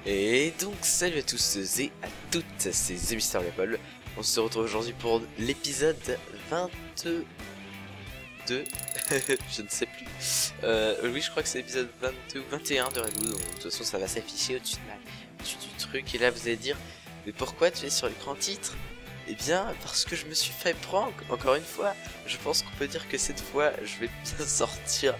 Et donc salut à tous et à toutes, c'est The Mister Gapol. On se retrouve aujourd'hui pour l'épisode 22. Je ne sais plus. Oui, je crois que c'est l'épisode 22 ou 21 de Redwood. De toute façon, ça va s'afficher au-dessus du truc. Et là, vous allez dire, mais pourquoi tu es sur l'écran titre? Eh bien, parce que je me suis fait prank, encore une fois. Je pense qu'on peut dire que cette fois, je vais bien sortir.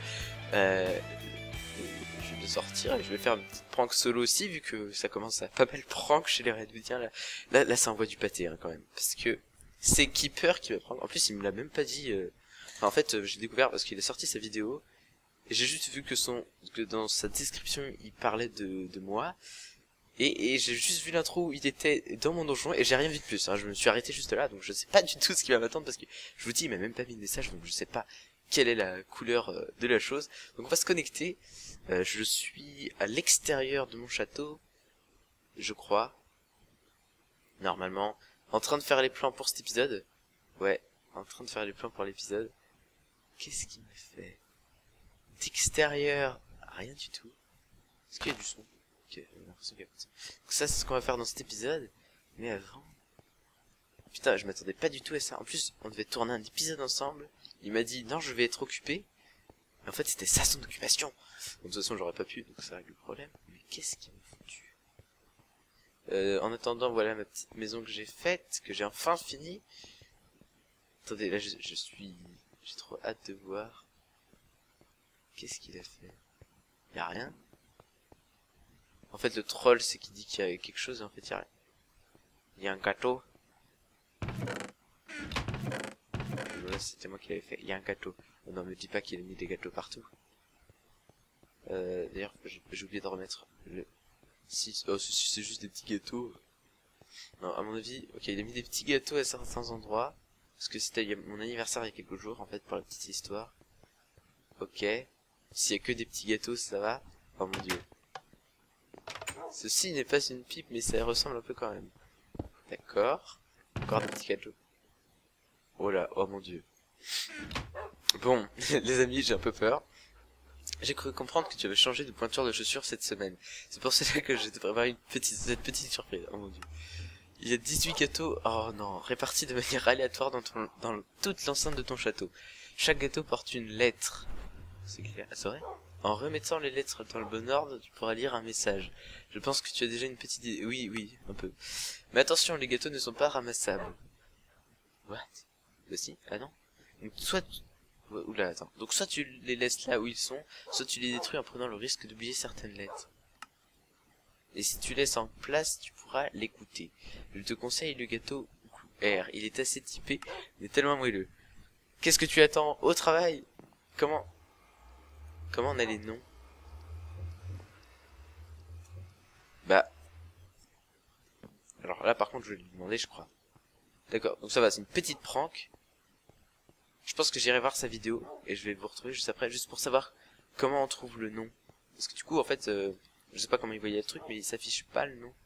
Et je vais faire une petite prank solo aussi, vu que ça commence à pas mal prank chez les Redwoodiens. Là ça envoie du pâté hein, quand même, parce que c'est Keeper qui va prendre. En plus il me l'a même pas dit. Enfin, en fait j'ai découvert parce qu'il a sorti sa vidéo et j'ai juste vu que dans sa description il parlait de moi et j'ai juste vu l'intro où il était dans mon donjon et j'ai rien vu de plus hein. Je me suis arrêté juste là, donc je sais pas du tout ce qui va m'attendre, parce que je vous dis il m'a même pas mis de message, donc je sais pas quelle est la couleur de la chose. Donc on va se connecter. Je suis à l'extérieur de mon château, je crois, normalement, en train de faire les plans pour cet épisode. Ouais, en train de faire les plans pour l'épisode. Qu'est-ce qu'il m'a fait? D'extérieur, rien du tout. Est-ce qu'il y a du son? Ok, j'ai l'impression qu'il y a pas de son. Donc ça, c'est ce qu'on va faire dans cet épisode. Mais avant... Putain, je m'attendais pas du tout à ça. En plus, on devait tourner un épisode ensemble. Il m'a dit, non, je vais être occupé. Mais en fait, c'était ça son occupation. Donc, de toute façon, j'aurais pas pu, donc ça règle le problème. Mais qu'est-ce qu'il m'a foutu? En attendant, voilà ma petite maison que j'ai faite, que j'ai enfin fini. Attendez, là, j'ai trop hâte de voir. Qu'est-ce qu'il a fait? Y'a rien? En fait, le troll, c'est qu'il dit qu'il y a quelque chose, et en fait, y'a rien. Il y a un gâteau. Voilà, c'était moi qui l'avais fait. Il y a un gâteau. Oh non, me dis pas qu'il a mis des gâteaux partout. D'ailleurs, j'ai oublié de remettre le... Si, oh, c'est juste des petits gâteaux. Non, à mon avis, ok, il a mis des petits gâteaux à certains endroits. Parce que c'était mon anniversaire il y a quelques jours, en fait, pour la petite histoire. Ok. S'il y a que des petits gâteaux, ça va. Oh mon dieu. Ceci n'est pas une pipe, mais ça ressemble un peu quand même. D'accord. Encore des petits gâteaux. Oh là, oh mon dieu. Bon, les amis, j'ai un peu peur. J'ai cru comprendre que tu avais changé de pointure de chaussures cette semaine. C'est pour cela que j'ai préparé cette petite surprise. Oh mon dieu. Il y a 18 gâteaux, oh non, répartis de manière aléatoire dans toute l'enceinte de ton château. Chaque gâteau porte une lettre. C'est clair, c'est vrai? En remettant les lettres dans le bon ordre, tu pourras lire un message. Je pense que tu as déjà une petite idée. Oui, un peu. Mais attention, les gâteaux ne sont pas ramassables. What? Bah si, ah non. Donc soit tu... Oula, attends. Donc soit tu les laisses là où ils sont, soit tu les détruis en prenant le risque d'oublier certaines lettres. Et si tu laisses en place, tu pourras l'écouter. Je te conseille le gâteau R. Il est assez typé, mais tellement moelleux. Qu'est-ce que tu attends? Au travail? Comment on a les noms? Bah... Alors là, par contre, je vais lui demander, je crois. D'accord, donc ça va, c'est une petite prank. Je pense que j'irai voir sa vidéo, et je vais vous retrouver juste après, juste pour savoir comment on trouve le nom. Parce que du coup, en fait... je sais pas comment il voyait le truc, mais il s'affiche pas le nom.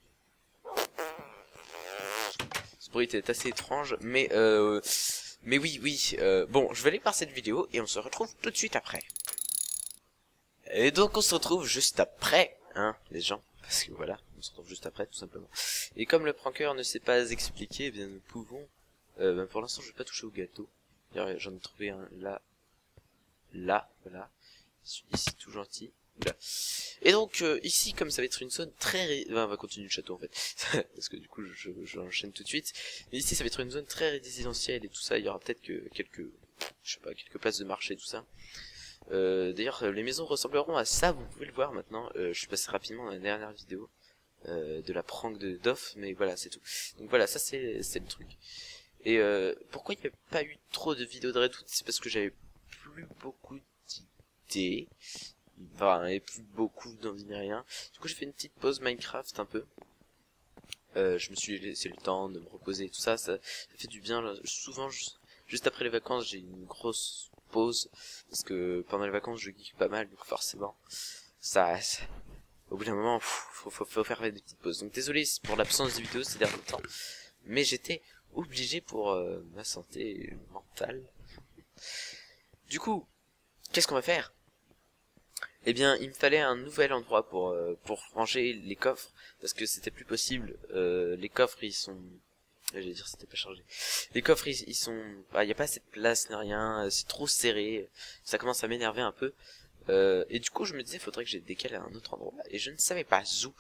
Ce bruit était assez étrange, mais oui. Bon, je vais aller voir cette vidéo et on se retrouve tout de suite après. Et donc on se retrouve juste après, hein, les gens. Parce que voilà, on se retrouve juste après, tout simplement. Et comme le pranker ne sait pas expliquer, eh bien nous pouvons... pour l'instant, je vais pas toucher au gâteau. D'ailleurs, j'en ai trouvé un là, voilà. Ici, tout gentil. Là. Et donc ici, comme ça va être une zone très... on va continuer le château en fait, parce que du coup je l'enchaîne tout de suite. Mais ici ça va être une zone très résidentielle et tout ça, il y aura peut-être que quelques places de marché et tout ça. D'ailleurs les maisons ressembleront à ça, vous pouvez le voir maintenant. Je suis passé rapidement dans la dernière vidéo de la prank de Doff, mais voilà c'est tout. Donc voilà, ça c'est le truc. Et pourquoi il n'y a pas eu trop de vidéos de Redwood? C'est parce que j'avais plus beaucoup d'idées. Enfin, et plus beaucoup d'envie ni rien. Du coup, j'ai fait une petite pause Minecraft un peu. Je me suis laissé le temps de me reposer et tout ça. Ça fait du bien. Là. Souvent, juste après les vacances, j'ai une grosse pause. Parce que pendant les vacances, je geek pas mal. Donc forcément, ça au bout d'un moment, faut faire des petites pauses. Donc désolé pour l'absence de vidéos ces derniers temps. Mais j'étais obligé pour ma santé mentale. Du coup, qu'est-ce qu'on va faire? eh bien il me fallait un nouvel endroit pour ranger les coffres, parce que c'était plus possible. Les coffres ils sont, j'allais dire c'était pas chargé, les coffres ils sont, bah, y a pas assez de place ni rien, c'est trop serré, ça commence à m'énerver un peu. Et du coup je me disais faudrait que j'ai décalé à un autre endroit, et je ne savais pas zou,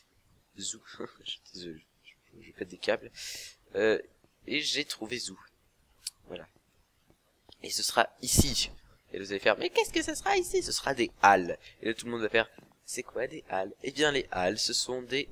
je pète des câbles, et j'ai trouvé zou, voilà, et ce sera ici. Et vous allez faire, mais qu'est-ce que ce sera ici? Ce sera des halles. Et là tout le monde va faire, c'est quoi des halles? Eh bien les halles ce sont des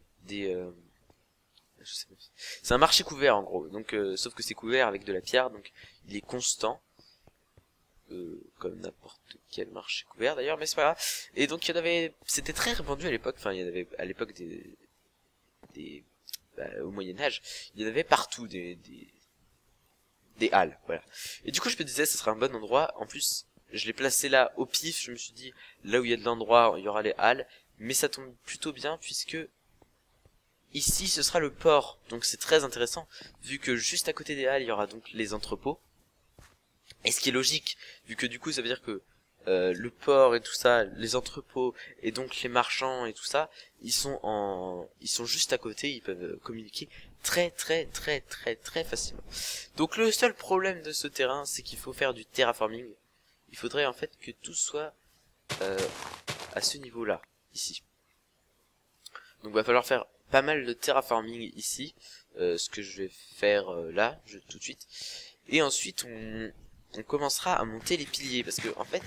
c'est un marché couvert en gros, donc sauf que c'est couvert avec de la pierre, donc il est constant, comme n'importe quel marché couvert d'ailleurs, mais c'est pas grave. Et donc il y en avait, c'était très répandu à l'époque, enfin il y en avait à l'époque des au Moyen-Âge, il y en avait partout des halles, voilà. Et du coup je me disais ce serait un bon endroit, en plus je l'ai placé là au pif, je me suis dit là où il y a de l'endroit il y aura les halles, mais ça tombe plutôt bien puisque ici ce sera le port, donc c'est très intéressant, vu que juste à côté des halles il y aura donc les entrepôts, et ce qui est logique, vu que du coup ça veut dire que le port et tout ça, les entrepôts et donc les marchands et tout ça, ils sont juste à côté, ils peuvent communiquer très facilement. Donc le seul problème de ce terrain, c'est qu'il faut faire du terraforming. Il faudrait en fait que tout soit à ce niveau-là, ici. Donc va falloir faire pas mal de terraforming ici, ce que je vais faire là, tout de suite. Et ensuite on commencera à monter les piliers, parce que en fait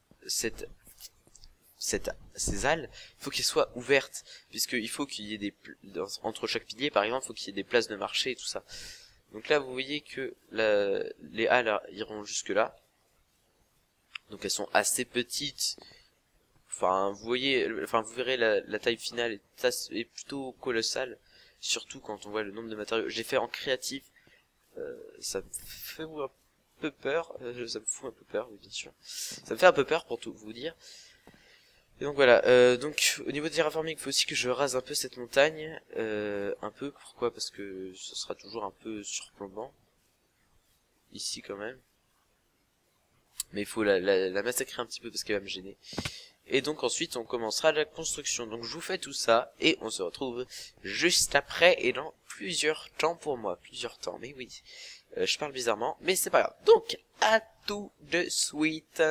ces halles, il faut qu'elles soient ouvertes, puisqu'il faut qu'il y ait des entre chaque pilier par exemple, il faut qu'il y ait des places de marché et tout ça. Donc là vous voyez que les halles iront jusque là, donc elles sont assez petites. Enfin vous voyez, enfin vous verrez la taille finale est plutôt colossale, surtout quand on voit le nombre de matériaux. J'ai fait en créatif, ça me fait un peu peur, ça me fout un peu peur, oui bien sûr. Ça me fait un peu peur pour tout vous dire. Et donc voilà, donc au niveau de terraforming, il faut aussi que je rase un peu cette montagne, un peu, pourquoi? Parce que ce sera toujours un peu surplombant, ici quand même. Mais il faut la massacrer un petit peu parce qu'elle va me gêner. Et donc ensuite on commencera la construction, donc je vous fais tout ça, et on se retrouve juste après, et dans plusieurs temps pour moi, plusieurs temps, mais oui, je parle bizarrement, mais c'est pas grave. Donc, à tout de suite.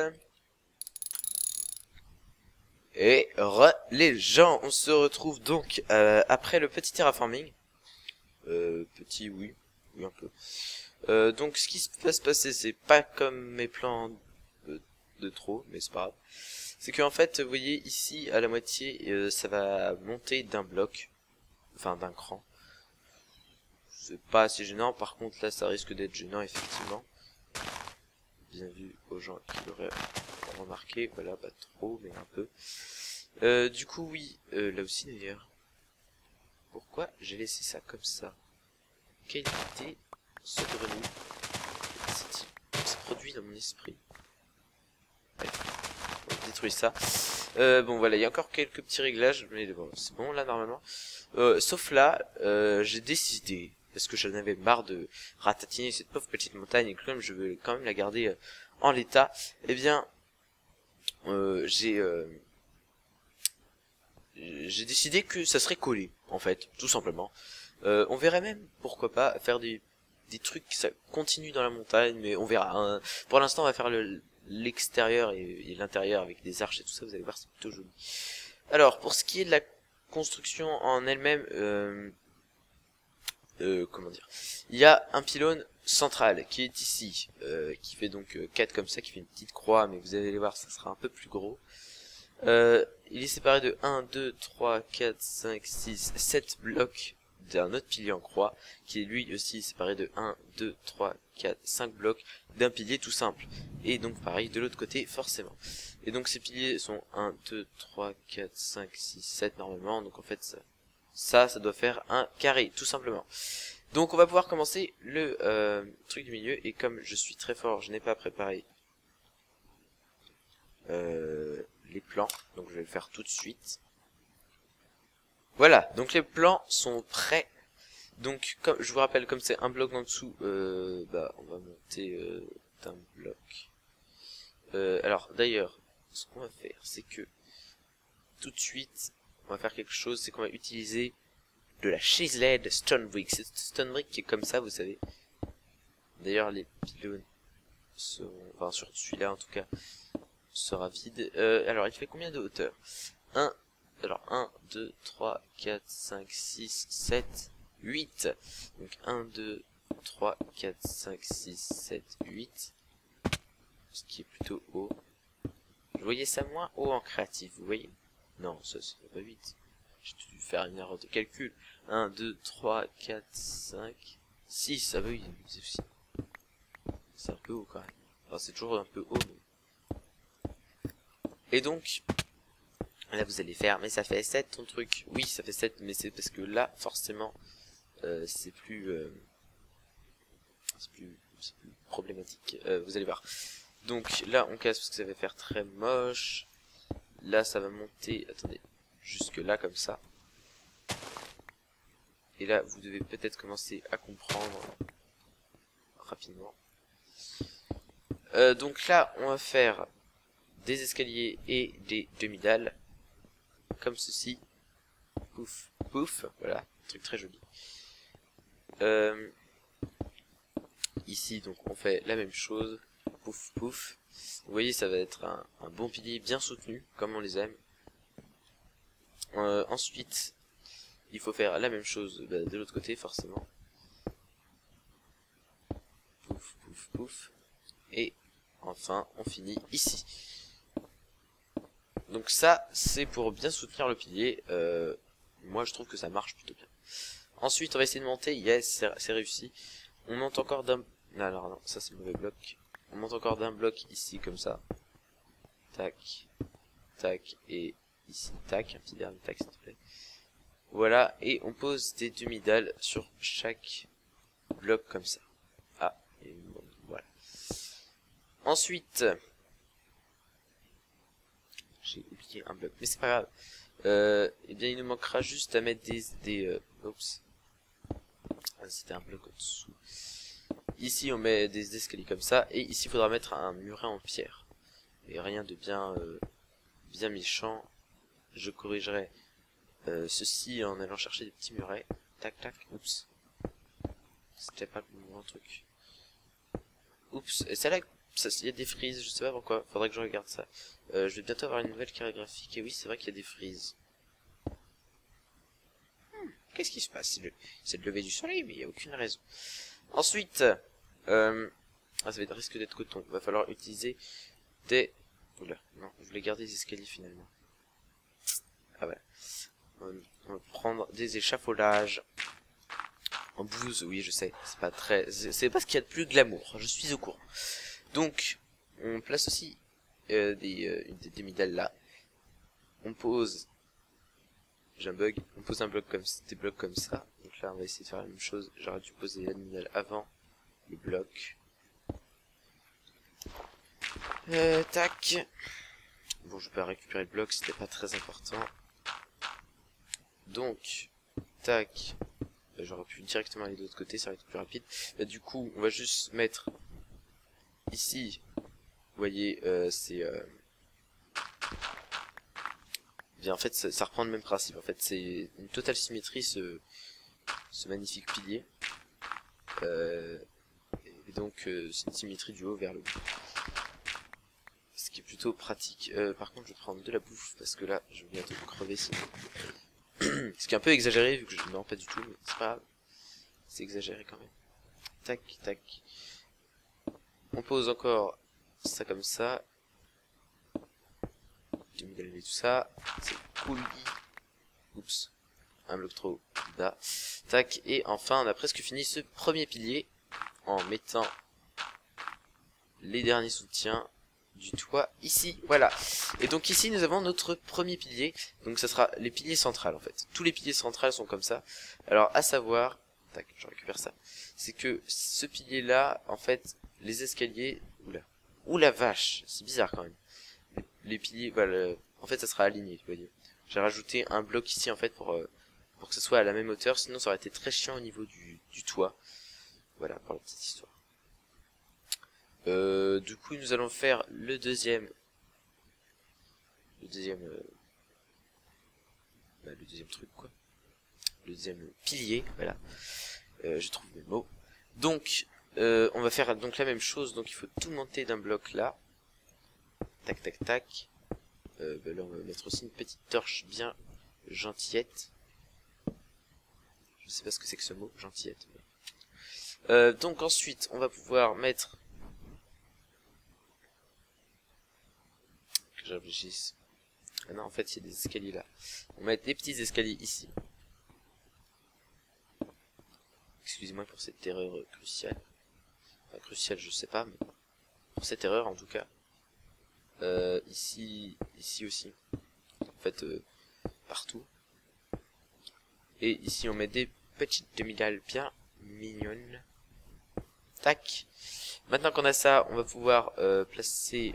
Et les gens, on se retrouve donc après le petit terraforming. Petit, oui, oui un peu. Donc ce qui va se passer, c'est pas comme mes plans de trop, mais c'est pas grave. C'est que en fait, vous voyez ici à la moitié, ça va monter d'un bloc, enfin d'un cran. C'est pas assez gênant, par contre là ça risque d'être gênant effectivement. Bien vu aux gens qui l'auraient remarqué, voilà, pas trop, mais un peu. Du coup oui, là aussi d'ailleurs. Pourquoi j'ai laissé ça comme ça? Quelle idée saugrenue s'est produit dans mon esprit. Bref, on détruit ça. Bon voilà, il y a encore quelques petits réglages, mais bon, c'est bon là normalement. Sauf là, j'ai décidé, parce que j'en avais marre de ratatiner cette pauvre petite montagne, et que comme je veux quand même la garder en l'état, eh bien, j'ai décidé que ça serait collé, en fait, tout simplement. On verrait même, pourquoi pas, faire des trucs qui ça continue dans la montagne, mais on verra. Hein. Pour l'instant, on va faire l'extérieur et l'intérieur avec des arches et tout ça, vous allez voir, c'est plutôt joli. Alors, pour ce qui est de la construction en elle-même, comment dire, il y a un pylône central qui est ici, qui fait donc 4 comme ça, qui fait une petite croix, mais vous allez voir, ça sera un peu plus gros. Il est séparé de 1, 2, 3, 4, 5, 6, 7 blocs d'un autre pilier en croix, qui est lui aussi séparé de 1, 2, 3, 4, 5 blocs d'un pilier tout simple. Et donc pareil de l'autre côté forcément. Et donc ces piliers sont 1, 2, 3, 4, 5, 6, 7 normalement, donc en fait ça doit faire un carré tout simplement. Donc on va pouvoir commencer le truc du milieu, et comme je suis très fort, je n'ai pas préparé les plans, donc je vais le faire tout de suite. Voilà, donc les plans sont prêts. Donc comme je vous rappelle, comme c'est un bloc en dessous, bah on va monter d'un bloc. Alors d'ailleurs, ce qu'on va faire, c'est que tout de suite, on va faire quelque chose, c'est qu'on va utiliser de la chiseled stone brick. C'est stone brick qui est comme ça, vous savez. D'ailleurs, les pylônes seront, enfin sur celui-là en tout cas, sera vide. Alors, il fait combien de hauteur? 1, alors 1, 2, 3, 4, 5, 6, 7, 8. Donc 1, 2, 3, 4, 5, 6, 7, 8. Ce qui est plutôt haut. Vous voyez ça moins haut en créatif, vous voyez? Non, ça c'est pas 8. J'ai dû faire une erreur de calcul. 1, 2, 3, 4, 5, 6. Ah bah oui, c'est un peu haut quand même. Enfin, c'est toujours un peu haut. Mais... Et donc, là vous allez faire, mais ça fait 7 ton truc. Oui, ça fait 7, mais c'est parce que là, forcément, c'est plus problématique. Vous allez voir. Donc là, on casse parce que ça va faire très moche. Là, ça va monter, attendez, jusque là comme ça. Et là, vous devez peut-être commencer à comprendre rapidement. Donc là, on va faire des escaliers et des demi-dalles. Comme ceci. Pouf, pouf. Voilà, un truc très joli. Ici, donc, on fait la même chose. Pouf, pouf. Vous voyez, ça va être un bon pilier bien soutenu, comme on les aime. Ensuite, il faut faire la même chose de l'autre côté, forcément. Pouf, pouf, pouf. Et enfin, on finit ici. Donc ça, c'est pour bien soutenir le pilier. Moi, je trouve que ça marche plutôt bien. Ensuite, on va essayer de monter. Yes, c'est réussi. On monte encore d'un... Alors non, ça c'est le mauvais bloc. On monte encore d'un bloc ici, comme ça. Tac. Tac. Et ici, tac. Un petit dernier tac, s'il te plaît. Voilà. Et on pose des demi-dalles sur chaque bloc, comme ça. Ah. Et bon, voilà. Ensuite... J'ai oublié un bloc, mais c'est pas grave. Eh bien, il nous manquera juste à mettre oups. Ah, c'était un bloc au-dessous. Ici, on met des escaliers comme ça, et ici, il faudra mettre un muret en pierre. Et rien de bien, bien méchant. Je corrigerai ceci en allant chercher des petits murets. Tac, tac. Oups. C'était pas le bon truc. Oups. Et c'est là. Il y a des frises, je sais pas pourquoi, faudrait que je regarde ça. Je vais bientôt avoir une nouvelle carré graphique, et oui, c'est vrai qu'il y a des frises. Qu'est-ce qui se passe? C'est le lever du soleil, mais il n'y a aucune raison. Ensuite, ça risque d'être coton. Il va falloir utiliser des... Oula, non, je voulais garder les escaliers finalement. Ah voilà. On va prendre des échafaudages. En bouse, oui, je sais, c'est pas très... C'est pas ce qu'il y a de plus glamour, je suis au courant. Donc, on place aussi des demi-dalles là. On pose... J'ai un bug. On pose un bloc comme des blocs comme ça. Donc là, on va essayer de faire la même chose. J'aurais dû poser la demi-dalle avant le bloc. Tac. Bon, je peux récupérer le bloc, c'était pas très important. Donc, tac. J'aurais pu directement aller de l'autre côté, ça aurait été plus rapide. Du coup, on va juste mettre ici. Vous voyez, c'est... Bien, en fait, ça reprend le même principe. En fait, c'est une totale symétrie, ce magnifique pilier. Et donc, c'est une symétrie du haut vers le bas. Ce qui est plutôt pratique. Par contre, je vais prendre de la bouffe, parce que là, je vais bientôt crever sinon. Ce qui est un peu exagéré, vu que je... Non, pas du tout, mais c'est pas grave. C'est exagéré quand même. Tac, tac. On pose encore ça comme ça. Demi-dalle et tout ça. C'est cool. Oups. Un bloc trop haut. Là. Tac. Et enfin, on a presque fini ce premier pilier. En mettant les derniers soutiens du toit ici. Voilà. Et donc ici, nous avons notre premier pilier. Donc ça sera les piliers centrales en fait. Tous les piliers centrales sont comme ça. Alors, à savoir... Tac, je récupère ça. C'est que ce pilier là, en fait, les escaliers... Oula. Oula vache. C'est bizarre quand même. Les piliers, voilà, en fait ça sera aligné, vous voyez. J'ai rajouté un bloc ici en fait pour que ce soit à la même hauteur, sinon ça aurait été très chiant au niveau du toit. Voilà, pour la petite histoire. Du coup nous allons faire le deuxième le deuxième le deuxième truc quoi, le deuxième pilier, voilà. Je trouve mes mots. Donc on va faire donc la même chose, donc il faut tout monter d'un bloc là. Tac tac tac. Là on va mettre aussi une petite torche bien gentillette. Je sais pas ce que c'est que ce mot, gentillette. Mais... donc ensuite on va pouvoir mettre... Que je réfléchisse. Ah non, en fait il y a des escaliers là. On va mettre des petits escaliers ici. Excusez-moi pour cette erreur cruciale. Enfin, cruciale je sais pas, mais pour cette erreur en tout cas. Ici aussi. En fait, partout. Et ici on met des petites demi-dalles bien mignonnes. Tac. Maintenant qu'on a ça, on va pouvoir placer...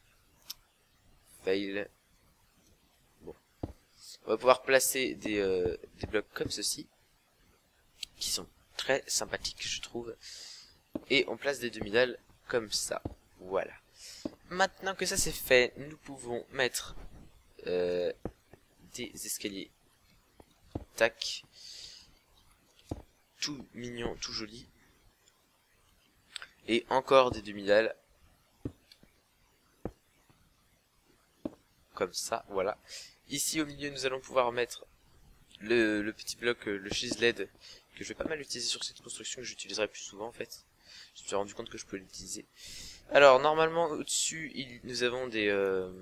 Fail. Bon. On va pouvoir placer des blocs comme ceci. Qui sont très sympathiques, je trouve. Et on place des demi-dalles comme ça. Voilà. Maintenant que ça c'est fait, nous pouvons mettre des escaliers. Tac. Tout mignon, tout joli. Et encore des demi-dalles. Comme ça, voilà. Ici au milieu nous allons pouvoir mettre le petit bloc, le cheese-led, que je vais pas mal utiliser sur cette construction, que j'utiliserai plus souvent en fait. Je me suis rendu compte que je peux l'utiliser. Alors normalement au-dessus nous avons des...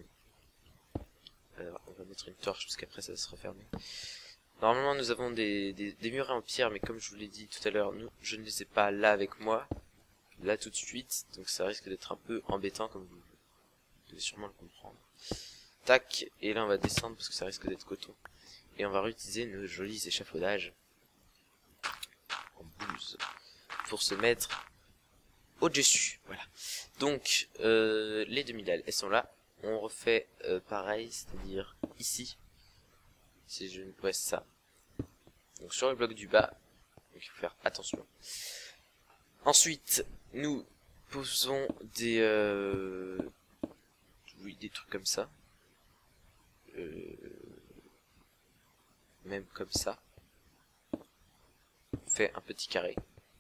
Alors, on va mettre une torche parce qu'après ça va se refermer. Normalement nous avons des murets en pierre, mais comme je vous l'ai dit tout à l'heure, je ne les ai pas là avec moi, là tout de suite, donc ça risque d'être un peu embêtant comme vous devez sûrement le comprendre. Tac, et là on va descendre parce que ça risque d'être coton. Et on va réutiliser nos jolis échafaudages en blouse pour se mettre au-dessus. Voilà. Donc, les demi-dalles, elles sont là. On refait pareil, c'est-à-dire ici. Si je ne vois ça. Donc sur le bloc du bas. Donc il faut faire attention. Ensuite, nous posons des... oui, des trucs comme ça. Même comme ça. On fait un petit carré.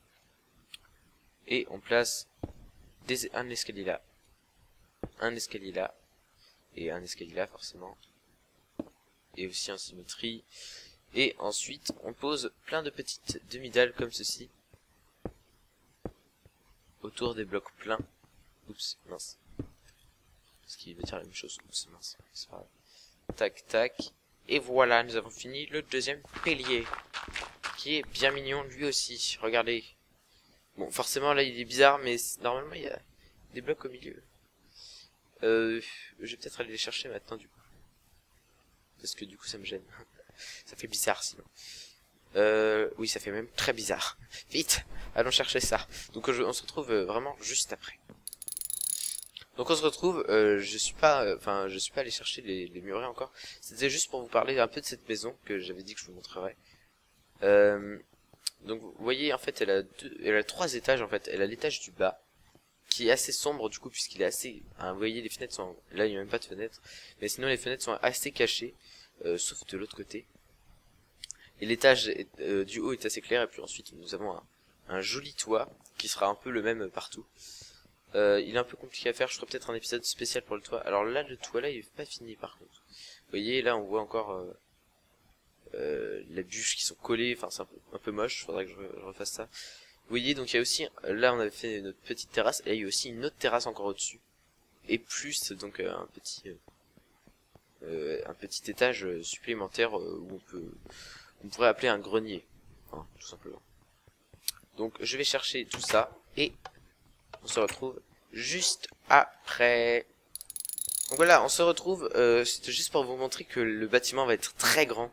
Et on place un escalier là. Un escalier là. Et un escalier là forcément. Et aussi en symétrie. Et ensuite on pose plein de petites demi-dalles comme ceci. Autour des blocs pleins. Oups, mince. Ce qui veut dire la même chose. Oups, mince. C'est pas grave. Tac, tac. Et voilà, nous avons fini le deuxième pilier. Qui est bien mignon lui aussi. Regardez. Bon, forcément là il est bizarre, mais normalement il y a des blocs au milieu. Je vais peut-être aller les chercher maintenant du coup. Parce que du coup ça me gêne. Ça fait bizarre sinon. Oui, ça fait même très bizarre. Vite, allons chercher ça. Donc on se retrouve vraiment juste après. Donc on se retrouve, je suis pas allé chercher les murets encore. C'était juste pour vous parler un peu de cette maison que j'avais dit que je vous montrerais. Donc vous voyez en fait elle a 3 étages en fait. Elle a l'étage du bas qui est assez sombre du coup puisqu'il est assez... Hein, vous voyez les fenêtres sont... Là il n'y a même pas de fenêtres. Mais sinon les fenêtres sont assez cachées. Sauf de l'autre côté. Et l'étage du haut est assez clair. Et puis ensuite nous avons un joli toit qui sera un peu le même partout. Il est un peu compliqué à faire, je ferai peut-être un épisode spécial pour le toit. Alors là, le toit là, il est pas fini par contre. Vous voyez, là on voit encore les bûches qui sont collées, enfin c'est un peu moche, faudrait que je refasse ça. Vous voyez, donc il y a aussi, là on avait fait notre petite terrasse, et là il y a aussi une autre terrasse encore au-dessus. Et plus, donc un petit étage supplémentaire où on pourrait appeler un grenier, hein, tout simplement. Donc je vais chercher tout ça, et... on se retrouve juste après. Donc voilà, on se retrouve. C'était juste pour vous montrer que le bâtiment va être très grand.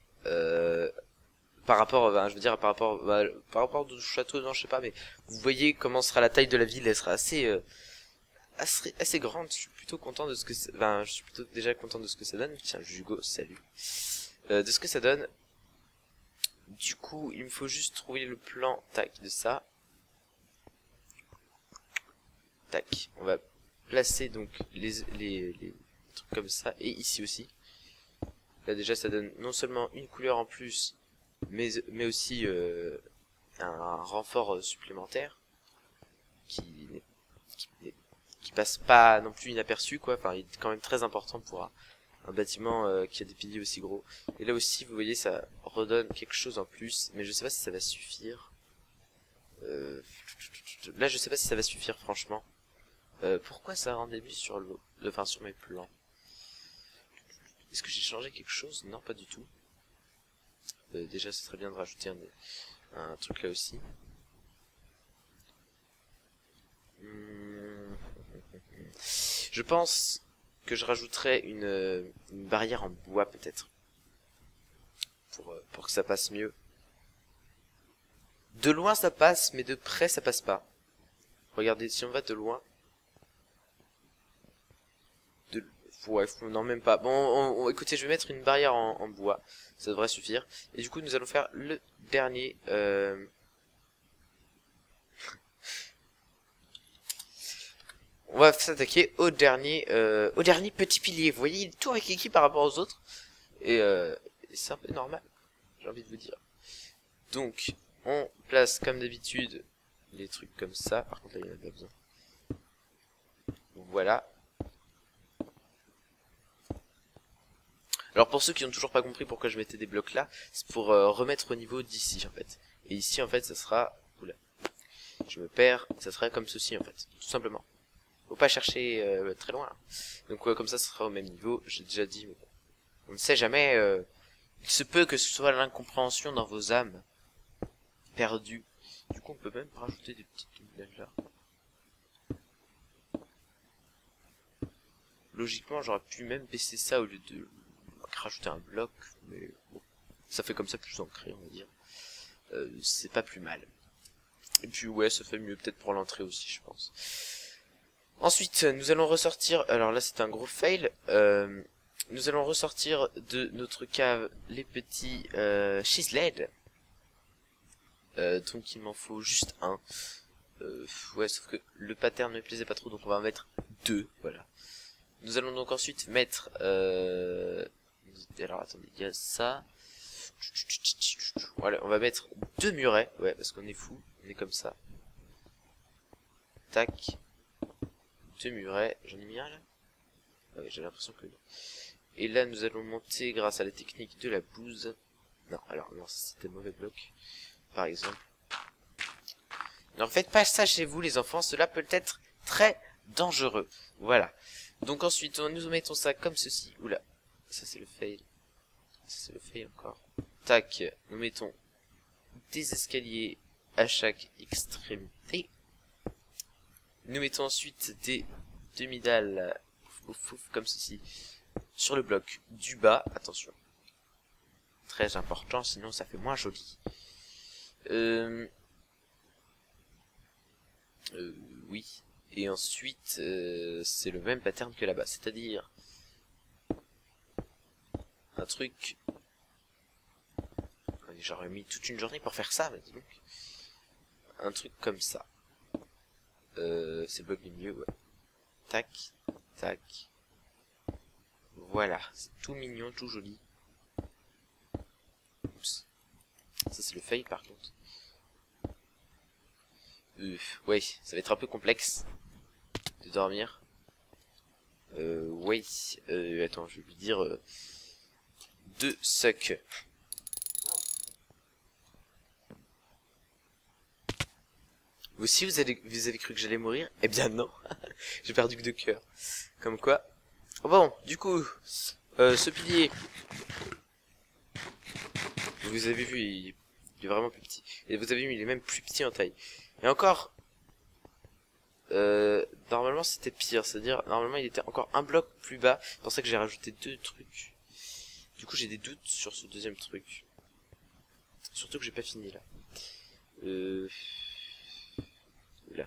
Par rapport, je veux dire, par rapport au château, non, je sais pas, mais vous voyez comment sera la taille de la ville. Elle sera assez grande. Je suis plutôt content de ce que, je suis plutôt déjà content de ce que ça donne. Tiens, Hugo, salut. De ce que ça donne. Du coup, il me faut juste trouver le plan, tac, de ça. Tac, on va placer donc les truc comme ça, et ici aussi. Là déjà ça donne non seulement une couleur en plus, mais aussi un renfort supplémentaire qui, qui passe pas non plus inaperçu quoi. Enfin, il est quand même très important pour un bâtiment qui a des piliers aussi gros. Et là aussi vous voyez ça redonne quelque chose en plus, mais je sais pas si ça va suffire. Là je sais pas si ça va suffire franchement. Pourquoi ça rend début sur l'eau, enfin sur mes plans? Est-ce que j'ai changé quelque chose? Non, pas du tout. Déjà ce serait bien de rajouter un truc là aussi. Je pense que je rajouterais une barrière en bois peut-être. Pour que ça passe mieux. De loin ça passe, mais de près ça passe pas. Regardez, si on va de loin. Ouais, non même pas. Bon, écoutez, je vais mettre une barrière en bois. Ça devrait suffire. Et du coup, nous allons faire le dernier. On va s'attaquer au dernier petit pilier. Vous voyez, il est tout rikiki par rapport aux autres. Et c'est un peu normal, j'ai envie de vous dire. Donc, on place comme d'habitude les trucs comme ça. Par contre, là, il n'y en a pas besoin. Donc, voilà. Alors pour ceux qui n'ont toujours pas compris pourquoi je mettais des blocs là, c'est pour remettre au niveau d'ici en fait. Et ici en fait ça sera... Oula, je me perds, ça sera comme ceci en fait, tout simplement. Faut pas chercher très loin là. Donc comme ça sera au même niveau, j'ai déjà dit, mais bon. On ne sait jamais, il se peut que ce soit l'incompréhension dans vos âmes perdues. Du coup on peut même rajouter des petites lumières là. Logiquement j'aurais pu même baisser ça au lieu de rajouter un bloc, mais bon, ça fait comme ça plus ancré on va dire. C'est pas plus mal. Et puis ouais, ça fait mieux peut-être pour l'entrée aussi je pense. Ensuite nous allons ressortir, alors là c'est un gros fail, nous allons ressortir de notre cave les petits chiseled. Donc il m'en faut juste un. Ouais, sauf que le pattern ne me plaisait pas trop, donc on va en mettre deux, voilà. Nous allons donc ensuite mettre alors attendez, il y a ça. Voilà, on va mettre deux murets, ouais, parce qu'on est fou, on est comme ça. Tac. Deux murets, j'en ai mis un là? Ouais, j'ai l'impression que non. Et là, nous allons monter grâce à la technique de la bouse. Non, alors non, c'était mauvais bloc, par exemple. Ne faites pas ça chez vous, les enfants, cela peut être très dangereux. Voilà. Donc ensuite, nous mettons ça comme ceci. Oula, ça c'est le fail. Ça c'est le fail encore. Tac, nous mettons des escaliers à chaque extrémité. Nous mettons ensuite des demi-dalles comme ceci sur le bloc du bas. Attention, très important, sinon ça fait moins joli. Oui. Et ensuite, c'est le même pattern que là-bas, c'est-à-dire un truc. J'aurais mis toute une journée pour faire ça, mais donc un truc comme ça. C'est le bloc du milieu, ouais. Tac, tac. Voilà, c'est tout mignon, tout joli. Oups. Ça c'est le fail par contre. Ouais, ça va être un peu complexe de dormir. Ouais. Attends, je vais lui dire 2 suck. Vous aussi, vous avez cru que j'allais mourir? Eh bien non, j'ai perdu que 2 cœurs. Comme quoi. Bon, du coup, ce pilier, vous avez vu, il est vraiment plus petit. Et vous avez vu, il est même plus petit en taille. Et encore, normalement c'était pire, c'est-à-dire normalement il était encore un bloc plus bas. C'est pour ça que j'ai rajouté 2 trucs. Du coup j'ai des doutes sur ce deuxième truc. Surtout que j'ai pas fini là. Là.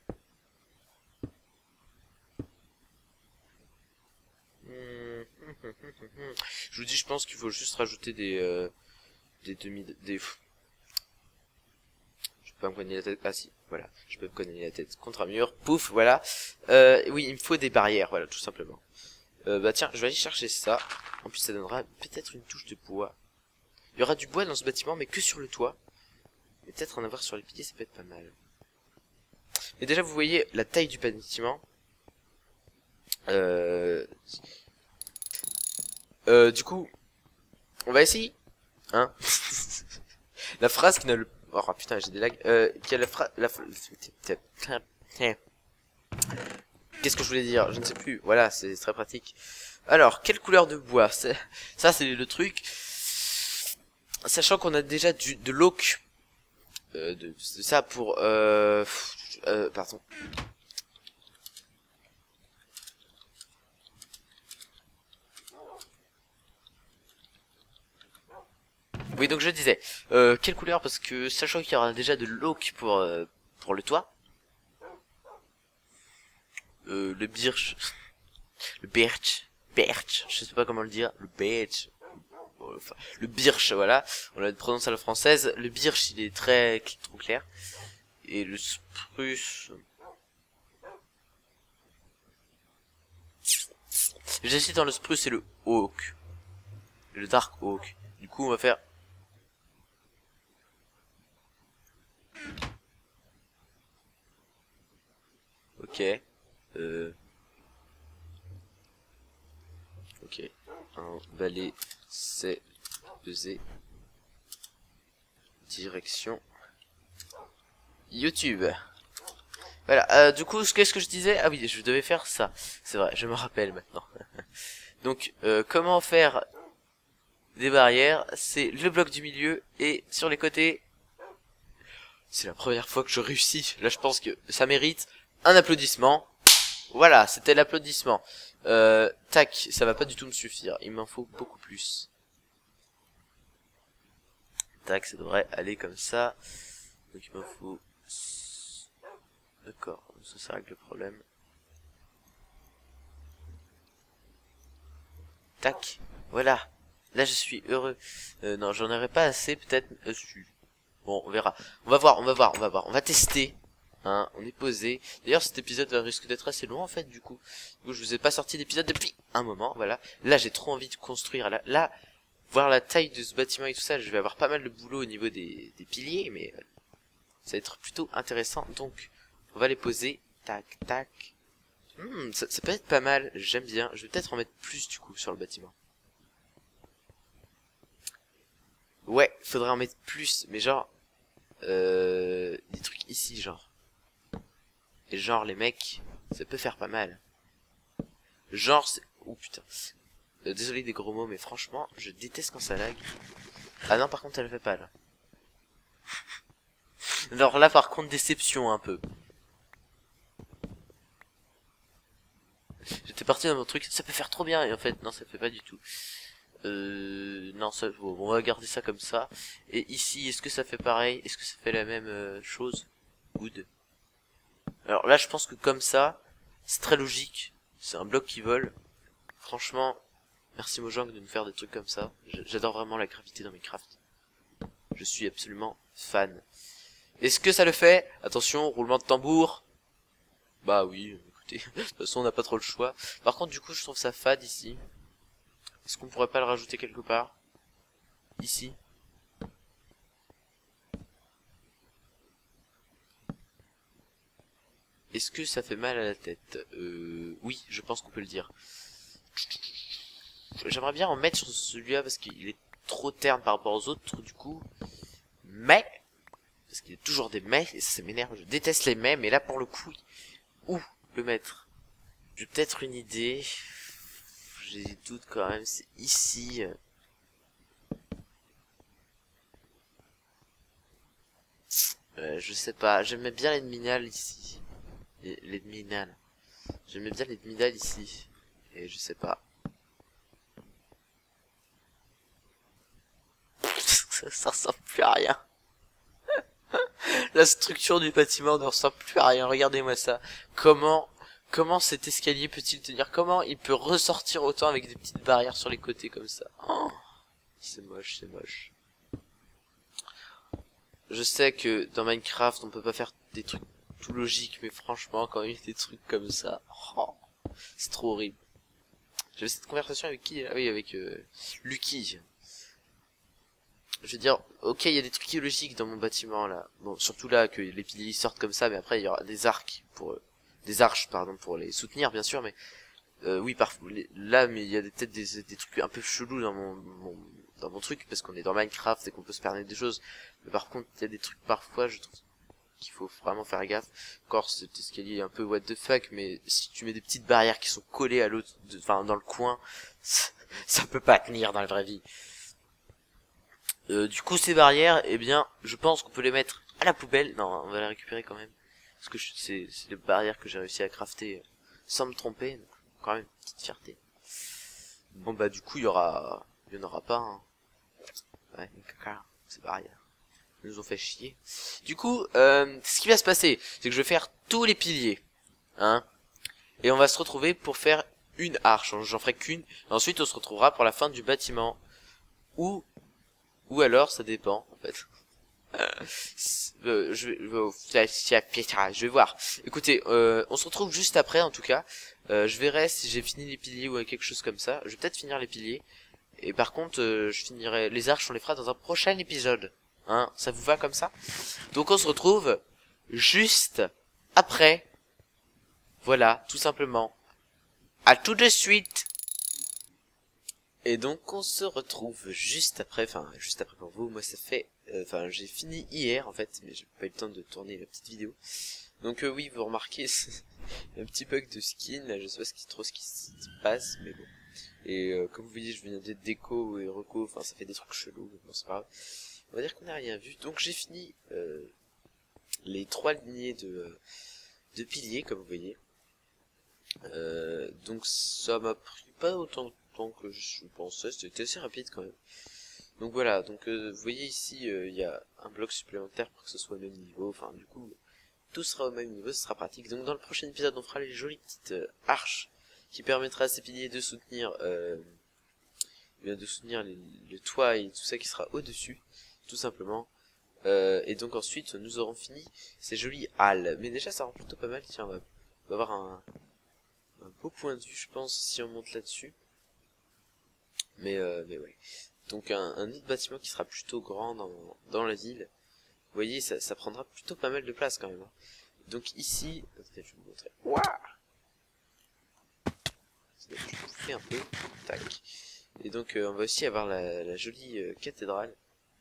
Je vous dis, je pense qu'il faut juste rajouter des je peux pas me cogner la tête. Ah si, voilà, je peux me cogner la tête contre un mur. Pouf, voilà. Oui, il me faut des barrières, voilà, tout simplement. Bah tiens, je vais aller chercher ça. En plus ça donnera peut-être une touche de bois. Il y aura du bois dans ce bâtiment mais que sur le toit. Et peut-être en avoir sur les piliers ça peut être pas mal. Mais déjà vous voyez la taille du bâtiment. Du coup, on va essayer. Hein. La phrase qui n'a le... Oh putain j'ai des lags. Qui a la phrase... Qu'est-ce que je voulais dire? Je ne sais plus. Voilà, c'est très pratique. Alors, quelle couleur de bois? Ça, c'est le truc. Sachant qu'on a déjà de l'oak. De ça pour... pardon. Oui, donc je disais. Quelle couleur? Parce que sachant qu'il y aura déjà de l'oak pour le toit. Le birch. Le birch, je sais pas comment le dire, le birch, enfin, le birch, voilà, on le prononce à la française, le birch il est trop clair, et le spruce, j'hésite dans le spruce et le oak, le dark oak, du coup on va faire, ok, ok, un balai, c'est pesé, direction YouTube. Voilà, du coup, qu'est-ce que je disais? Ah oui, je devais faire ça. C'est vrai, je me rappelle maintenant. Donc, comment faire des barrières? C'est le bloc du milieu et sur les côtés. C'est la première fois que je réussis. Là, je pense que ça mérite un applaudissement. Voilà, c'était l'applaudissement. Tac, ça va pas du tout me suffire. Il m'en faut beaucoup plus. Tac, ça devrait aller comme ça. Donc il m'en faut... D'accord, ça règle le problème. Tac, voilà. Là je suis heureux. Non, j'en aurais pas assez peut-être. Bon, on verra. On va voir. On va tester. Hein, on est posé. D'ailleurs cet épisode risque d'être assez long en fait du coup. Je vous ai pas sorti d'épisode depuis un moment, voilà. Là j'ai trop envie de construire. Là, voir la taille de ce bâtiment et tout ça, je vais avoir pas mal de boulot au niveau des piliers, mais ça va être plutôt intéressant. Donc, on va les poser. Tac, tac. Ça peut être pas mal. J'aime bien. Je vais peut-être en mettre plus du coup sur le bâtiment. Ouais, faudrait en mettre plus. Mais genre, des trucs ici, genre. Et genre, les mecs, ça peut faire pas mal. Genre, c'est... Oh putain. Désolé des gros mots, mais franchement, je déteste quand ça lag. Ah non, par contre, elle fait pas, là. Alors là, par contre, déception, un peu. J'étais parti dans mon truc, ça peut faire trop bien, et en fait, non, ça fait pas du tout. Non, ça, bon, on va garder ça comme ça. Et ici, est-ce que ça fait pareil? Est-ce que ça fait la même chose? Good. Alors là, je pense que comme ça, c'est très logique. C'est un bloc qui vole. Franchement, merci Mojang de nous faire des trucs comme ça. J'adore vraiment la gravité dans Minecraft. Je suis absolument fan. Est-ce que ça le fait? Attention, roulement de tambour. Bah oui, écoutez, de toute façon on n'a pas trop le choix. Par contre du coup je trouve ça fade ici. Est-ce qu'on pourrait pas le rajouter quelque part? Ici. Est-ce que ça fait mal à la tête? Oui, je pense qu'on peut le dire. J'aimerais bien en mettre sur celui-là parce qu'il est trop terne par rapport aux autres du coup. Mais, parce qu'il y a toujours des mais, et ça m'énerve, je déteste les mais là pour le coup, où le mettre? J'ai peut-être une idée. J'ai des doutes quand même, c'est ici. Je sais pas, j'aimais bien l'Edminal ici. L'Edminal. J'aimais bien l'Edminal ici. Et je sais pas. Ça ressemble plus à rien. La structure du bâtiment ne ressemble plus à rien. Regardez-moi ça. Comment cet escalier peut-il tenir? Comment il peut ressortir autant avec des petites barrières sur les côtés comme ça? Oh, c'est moche, c'est moche. Je sais que dans Minecraft, on peut pas faire des trucs tout logiques, mais franchement, quand il y a des trucs comme ça, oh, c'est trop horrible. J'avais cette conversation avec qui? Ah oui, avec Lucky. Je veux dire, ok, il y a des trucs illogiques dans mon bâtiment là. Bon, surtout là que les piliers sortent comme ça, mais après il y aura des arcs pour des arches pardon pour les soutenir bien sûr, mais oui parfois là mais il y a peut-être des trucs un peu chelous dans dans mon truc parce qu'on est dans Minecraft et qu'on peut se permettre des choses. Mais par contre, il y a des trucs parfois je trouve qu'il faut vraiment faire gaffe. Encore cet escalier est un peu what the fuck, mais si tu mets des petites barrières qui sont collées à l'autre, enfin dans le coin, ça peut pas tenir dans la vraie vie. Du coup ces barrières, eh bien, je pense qu'on peut les mettre à la poubelle. Non, on va les récupérer quand même. Parce que c'est des barrières que j'ai réussi à crafter sans me tromper. Donc, quand même, une petite fierté. Bon bah du coup il y en aura pas. Hein. Ouais, caca, ces barrières. Ils nous ont fait chier. Du coup, ce qui va se passer, c'est que je vais faire tous les piliers. Hein. Et on va se retrouver pour faire une arche. J'en ferai qu'une. Ensuite on se retrouvera pour la fin du bâtiment. Ou alors, ça dépend, en fait. Je vais voir. Écoutez, on se retrouve juste après, en tout cas. Je verrai si j'ai fini les piliers ou quelque chose comme ça. Je vais peut-être finir les piliers. Et par contre, je finirai les arches, on les fera dans un prochain épisode. Hein, ça vous va comme ça? Donc on se retrouve juste après. Voilà, tout simplement. À tout de suite. Et donc on se retrouve juste après, enfin juste après pour vous, moi ça fait, enfin j'ai fini hier en fait, mais j'ai pas eu le temps de tourner la petite vidéo. Donc oui, vous remarquez, un petit bug de skin, là je sais pas trop ce qui se passe, mais bon. Et comme vous voyez, je viens d'être déco et reco, enfin ça fait des trucs chelous, mais bon c'est pas grave. On va dire qu'on n'a rien vu, donc j'ai fini les 3 lignées de piliers, comme vous voyez. Donc ça m'a pris pas autant que je pensais, c'était assez rapide quand même. Donc voilà, donc vous voyez ici il y a un bloc supplémentaire pour que ce soit au même niveau, enfin du coup tout sera au même niveau, ce sera pratique. Donc dans le prochain épisode on fera les jolies petites arches qui permettra à ces piliers de soutenir le toit et tout ça qui sera au dessus, tout simplement. Et donc ensuite nous aurons fini ces jolies halles, mais déjà ça rend plutôt pas mal. Tiens, on va avoir un beau point de vue je pense si on monte là-dessus. Mais ouais. Donc un autre bâtiment qui sera plutôt grand dans la ville. Vous voyez, ça prendra plutôt pas mal de place quand même. Hein. Donc ici, je vais vous montrer. Waouh, je vous fais un peu. Tac. Et donc on va aussi avoir la jolie cathédrale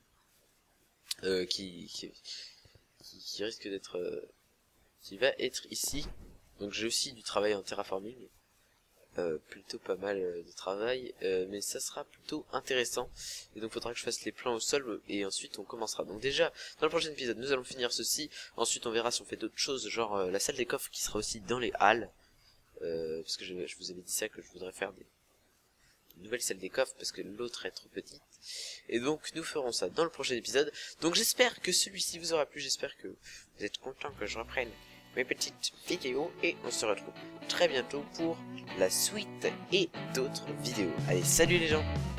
qui risque d'être, qui va être ici. Donc j'ai aussi du travail en terraforming. Plutôt pas mal de travail, mais ça sera plutôt intéressant. Et donc faudra que je fasse les plans au sol et ensuite on commencera. Donc déjà dans le prochain épisode nous allons finir ceci. Ensuite on verra si on fait d'autres choses, genre la salle des coffres qui sera aussi dans les halles, parce que je vous avais dit ça, que je voudrais faire une nouvelle salle des coffres parce que l'autre est trop petite. Et donc nous ferons ça dans le prochain épisode. Donc j'espère que celui-ci vous aura plu, j'espère que vous êtes content que je reprenne mes petites vidéos et on se retrouve très bientôt pour la suite et d'autres vidéos. Allez, salut les gens!